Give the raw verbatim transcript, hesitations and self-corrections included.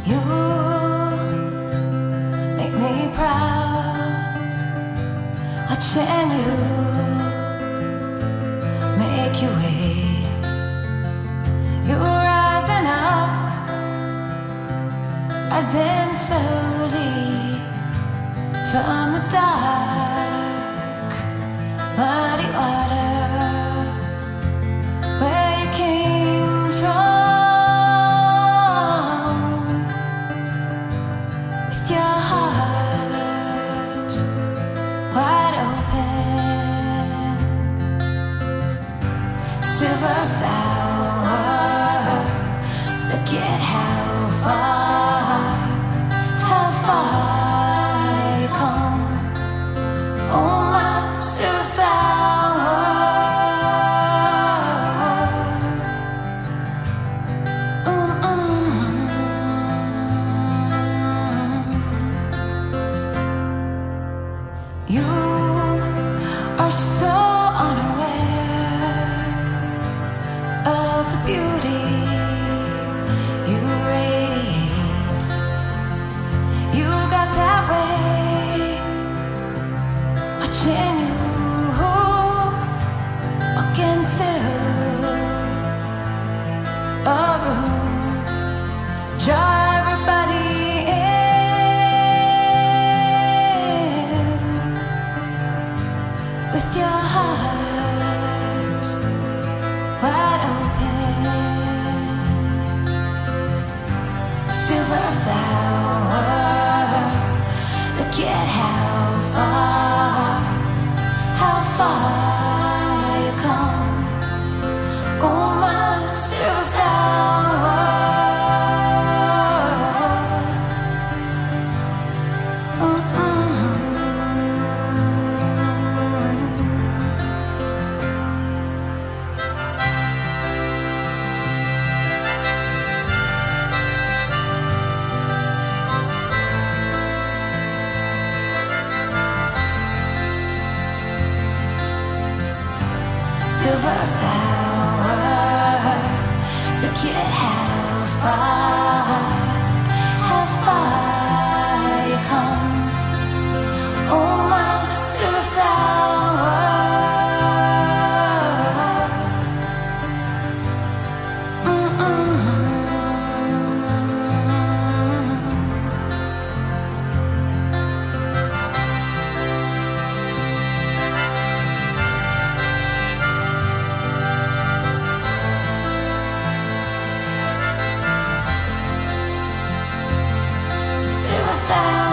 You make me proud, watching you make your way. You're rising up, rising slowly from the dark, muddy water where you came from, with your heart wide open. Silverflower, look at how far, how far you come. Oh, my silverflower. Mm-mm. You are so unaware of the beauty you radiate. You got that way, watching you walk into a room, draw everybody in with your heart wide open. Silverflower, look at how far, how far you come. Oh, my silverflower. Mm-mm. Silverflower, look at how far, how far you come. Oh, my silverflower. Mm-mm. Silverflower.